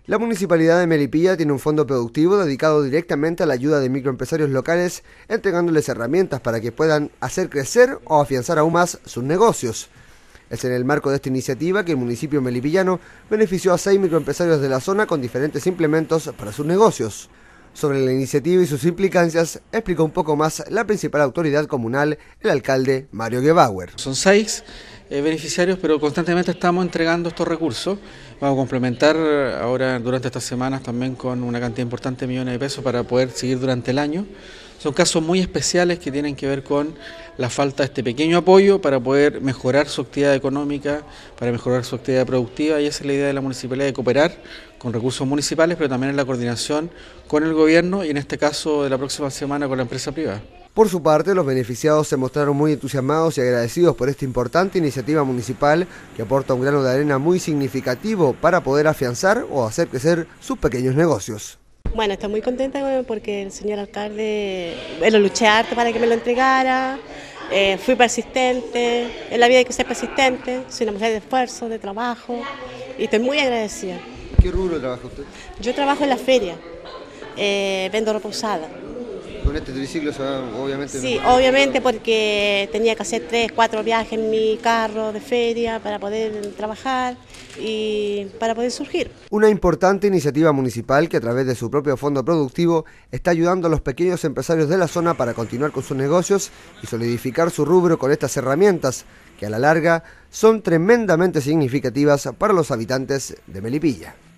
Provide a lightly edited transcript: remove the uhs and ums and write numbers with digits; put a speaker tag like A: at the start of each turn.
A: La Municipalidad de Melipilla tiene un fondo productivo dedicado directamente a la ayuda de microempresarios locales, entregándoles herramientas para que puedan hacer crecer o afianzar aún más sus negocios. Es en el marco de esta iniciativa que el municipio melipillano benefició a 6 microempresarios de la zona con diferentes implementos para sus negocios. Sobre la iniciativa y sus implicancias, explicó un poco más la principal autoridad comunal, el alcalde Mario Gebauer.
B: Son 6 beneficiarios, pero constantemente estamos entregando estos recursos. Vamos a complementar ahora durante estas semanas también con una cantidad importante de millones de pesos para poder seguir durante el año. Son casos muy especiales que tienen que ver con la falta de este pequeño apoyo para poder mejorar su actividad económica, para mejorar su actividad productiva, y esa es la idea de la municipalidad, de cooperar con recursos municipales, pero también en la coordinación con el gobierno y en este caso de la próxima semana con la empresa privada.
A: Por su parte, los beneficiados se mostraron muy entusiasmados y agradecidos por esta importante iniciativa municipal que aporta un grano de arena muy significativo para poder afianzar o hacer crecer sus pequeños negocios.
C: Bueno, estoy muy contenta porque el señor alcalde, lo luché harto para que me lo entregara, fui persistente, en la vida hay que ser persistente, soy una mujer de esfuerzo, de trabajo y estoy muy agradecida.
A: ¿Qué rubro trabaja usted?
C: Yo trabajo en la feria, vendo ropa usada.
A: Con este triciclo se va, obviamente.
C: Sí, obviamente porque tenía que hacer 3, 4 viajes en mi carro de feria para poder trabajar y para poder surgir.
A: Una importante iniciativa municipal que a través de su propio fondo productivo está ayudando a los pequeños empresarios de la zona para continuar con sus negocios y solidificar su rubro con estas herramientas que a la larga son tremendamente significativas para los habitantes de Melipilla.